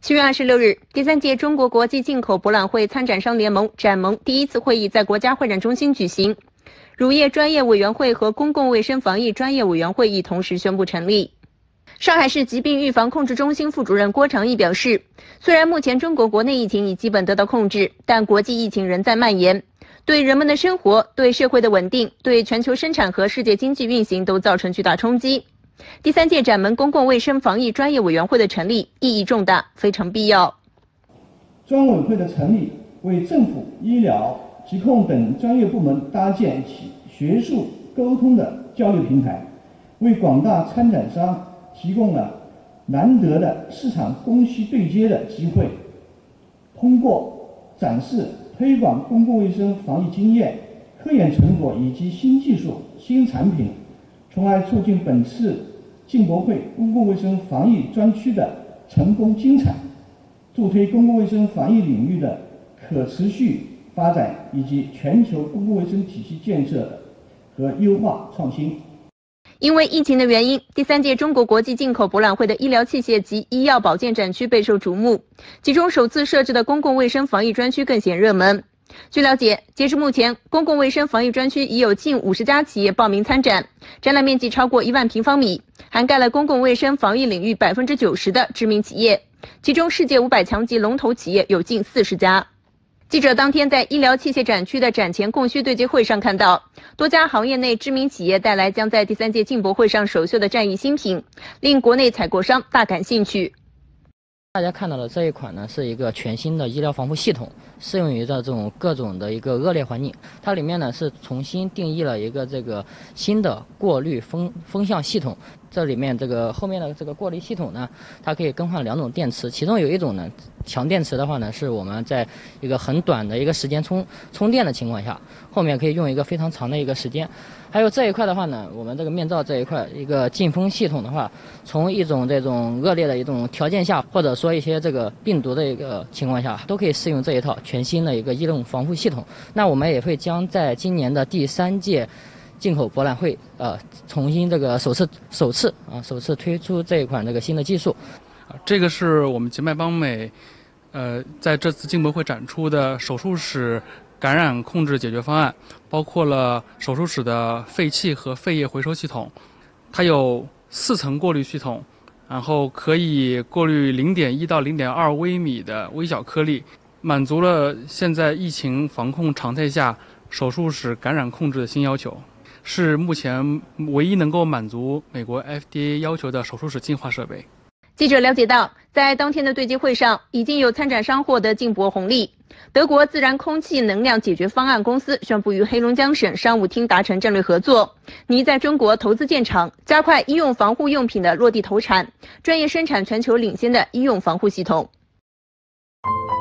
7月26日，第3届中国国际进口博览会参展商联盟展盟第1次会议在国家会展中心举行，乳业专业委员会和公共卫生防疫专业委员会已同时宣布成立。上海市疾病预防控制中心副主任郭长义表示，虽然目前中国国内疫情已基本得到控制，但国际疫情仍在蔓延，对人们的生活、对社会的稳定、对全球生产和世界经济运行都造成巨大冲击。第3届展盟公共卫生防疫专业委员会的成立意义重大，非常必要。 专委会的成立，为政府、医疗、疾控等专业部门搭建起学术沟通的交流平台，为广大参展商提供了难得的市场供需对接的机会。通过展示、推广公共卫生防疫经验、科研成果以及新技术、新产品，从而促进本次进博会公共卫生防疫专区的成功精彩，助推公共卫生防疫领域的可持续发展以及全球公共卫生体系建设和优化创新。 因为疫情的原因，第3届中国国际进口博览会的医疗器械及医药保健展区备受瞩目，其中首次设置的公共卫生防疫专区更显热门。据了解，截至目前，公共卫生防疫专区已有近50家企业报名参展，展览面积超过1万平方米，涵盖了公共卫生防疫领域90%的知名企业，其中世界500强级龙头企业有近40家。记者当天在医疗器械展区的展前供需对接会上看到，多家行业内知名企业带来将在第3届进博会上首秀的战役新品，令国内采购商大感兴趣。 大家看到的这一款呢，是一个全新的医疗防护系统，适用于这种各种的一个恶劣环境。它里面呢是重新定义了一个这个新的过滤风向系统。这里面这个后面的这个过滤系统呢，它可以更换2种电池，其中有一种呢，强电池的话呢，是我们在一个很短的一个时间充电的情况下，后面可以用一个非常长的一个时间。还有这一块的话呢，我们这个面罩这一块一个进风系统的话，从一种这种恶劣的一种条件下，或者说一些这个病毒的一个情况下，都可以适用这一套全新的一个医用防护系统。那我们也会将在今年的第3届进口博览会重新这个首次推出这一款这个新的技术。 这个是我们洁脉邦美在这次进博会展出的手术室感染控制解决方案，包括了手术室的废气和废液回收系统，它有4层过滤系统，然后可以过滤0.1到0.2微米的微小颗粒，满足了现在疫情防控常态下手术室感染控制的新要求，是目前唯一能够满足美国 FDA 要求的手术室净化设备。 记者了解到，在当天的对接会上，已经有参展商获得进博红利。德国自然空气能量解决方案公司宣布与黑龙江省商务厅达成战略合作，拟在中国投资建厂，加快医用防护用品的落地投产，专业生产全球领先的医用防护系统。